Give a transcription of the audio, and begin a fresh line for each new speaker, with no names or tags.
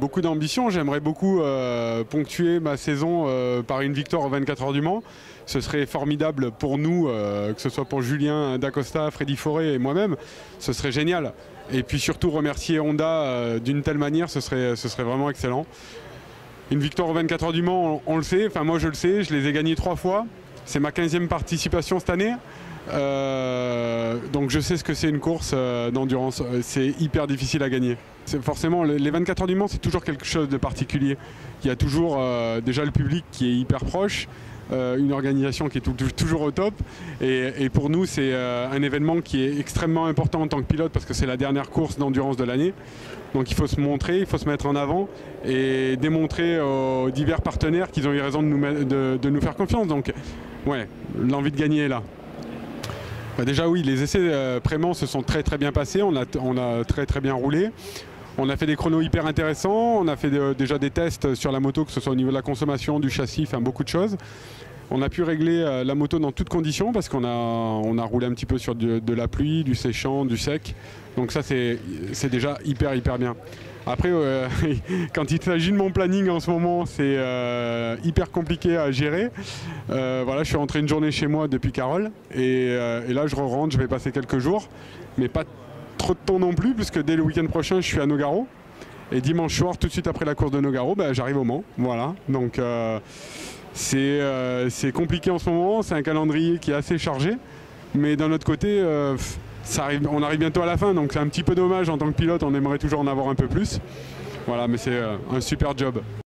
beaucoup d'ambition. J'aimerais beaucoup ponctuer ma saison par une victoire aux 24 heures du Mans. Ce serait formidable pour nous, que ce soit pour Julien Dacosta, Freddy Forêt et moi-même. Ce serait génial. Et puis surtout remercier Honda d'une telle manière, ce serait vraiment excellent. Une victoire aux 24 heures du Mans, on le sait, enfin moi je le sais, je les ai gagnés 3 fois. C'est ma 15e participation cette année. Donc je sais ce que c'est une course d'endurance, c'est hyper difficile à gagner. Forcément, les 24 heures du Mans, c'est toujours quelque chose de particulier. Il y a toujours déjà le public qui est hyper proche, une organisation qui est toujours au top. Et pour nous, c'est un événement qui est extrêmement important en tant que pilote parce que c'est la dernière course d'endurance de l'année. Donc il faut se montrer, il faut se mettre en avant et démontrer aux divers partenaires qu'ils ont eu raison de nous faire confiance. Donc ouais, l'envie de gagner est là. Bah déjà oui, les essais Prémans se sont très bien passés, on a très bien roulé. On a fait des chronos hyper intéressants, on a fait déjà des tests sur la moto, que ce soit au niveau de la consommation, du châssis, enfin beaucoup de choses. On a pu régler la moto dans toutes conditions parce qu'on a roulé un petit peu sur de la pluie, du séchant, du sec. Donc ça c'est déjà hyper bien. Après, quand il s'agit de mon planning en ce moment, c'est hyper compliqué à gérer. Voilà, je suis rentré une journée chez moi depuis Carole et là je rentre, je vais passer quelques jours, mais pas trop de temps non plus puisque dès le week-end prochain je suis à Nogaro et dimanche soir, tout de suite après la course de Nogaro, j'arrive au Mans. Voilà, donc c'est compliqué en ce moment, c'est un calendrier qui est assez chargé, mais d'un autre côté, on arrive bientôt à la fin, donc c'est un petit peu dommage en tant que pilote, on aimerait toujours en avoir un peu plus. Voilà, mais c'est un super job.